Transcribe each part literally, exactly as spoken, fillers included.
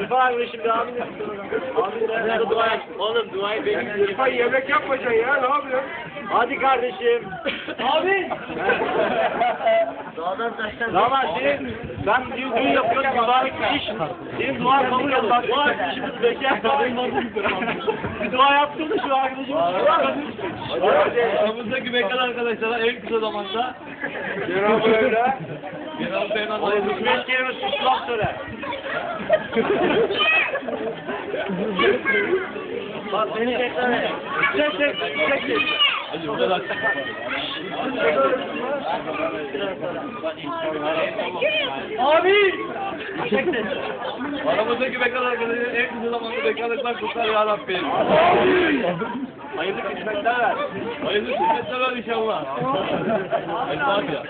İrfan abi şimdi abin de abin de dua et. Oğlum duayı benim diyorum. İrfan yemek yapmayacaksın ya, ne yapıyorsun? Hadi kardeşim. Abi. Dağdan taştan. Damat senin ben düğün, düğün yapıyorum mübarek bir iş. Senin duan kabul oldu. Bak bu arkadaşımız bekar. Bir dua yaptım da şu arkadaşımız. Aramızdaki bekar arkadaşlara en kısa zamanda Cenab-ı Mevla. Cenab-ı Peygamber Oğlum üç beş kelime susmak söyle. Bak beni bekler. Çek çek çek çek. Hadi bu kadar. Abi. Çek çek. Aramızdaki bekar arkadaşların en kısa zamanda bekarlıktan kurtar ya Rabbi. Hayırlı kısmetler ver. Hayırlı kısmetler var inşallah. Hadi hadi ya.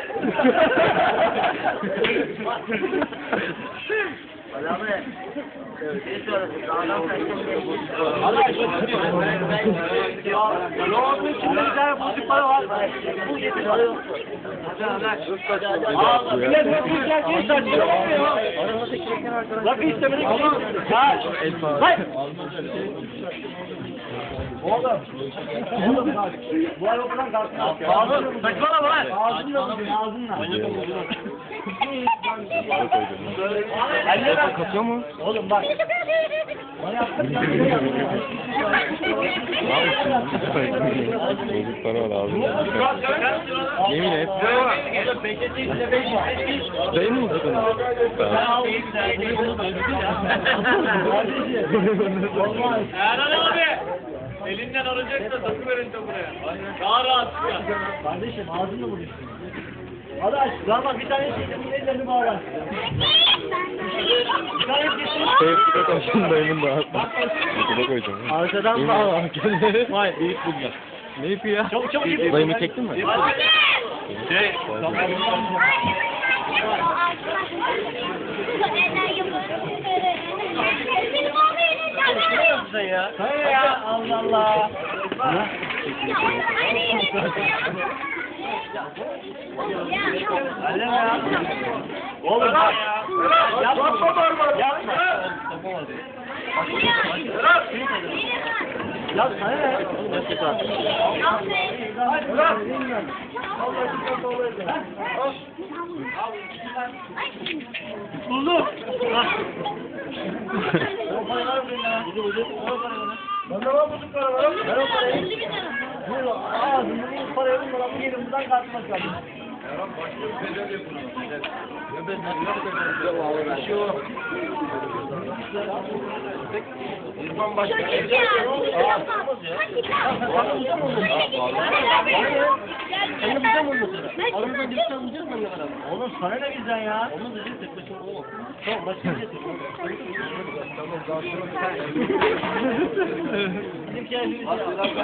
Abi, şey söyledim, dağdan taştan. Yoğunluğun içinde bir tane bozuk para var. Bu getir para yok. Aa, millet nasıl güzel bir saçma olmuyor. Rakı istemedik ki. Ha. Hayır. Oğlum. Oğlum bak. Bu ay okudan kalsın. Oğlum saçmalama lan. Ağzınla vurun ağzınla. Ellerine katıyor mu? Oğlum bak. Bana yaptın ya. Bozuk para var abi. Yemin et. Dayı mı oldu bana? Erhan abi. Elinden alacaksa takı verin de buraya. Daha rahat çıkar. Kardeşim ağzını mı düştün? Hadi aç. Damat bir tane şeyin ellerini bağlar. Bir tane kesin. Teypte taşın dayımın da. Kutuda koyacağım. Arkadan bağla. Vay büyük bunlar. Ne yapıyor ya? Çabuk çabuk. Dayımı çektin mi? Şey. Sen ya. Hayır ya. Allah Allah. Elleme ya. Oğlum bak. Yapma barbar. Yapma. Ya sana ne? Buldum. Bende var bozuk para var. Ver o parayı. Bu ağzında bu parayı bunlara bu gelin buradan kalkmak lazım. İrfan başka bir şey yapamaz ya. Sen bizden mi olmasın? Aramızdan bir tane bulacağız mı ne kadar? Oğlum sana ne bizden ya? Onu da değil tek başına oğlum. Tamam başka bir şey tek. Bizim kendimiz ya.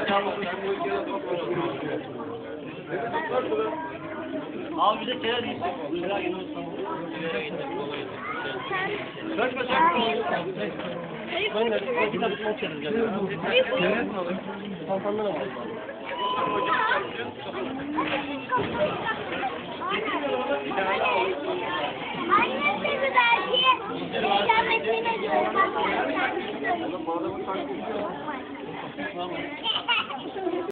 Abi bize keler değilsin. Keler yeni olsun. Kaç kaç ben de bir tane tutmak çalışacağım. Keler mi alayım? Fantandan ama. Annesini belki ikametine göre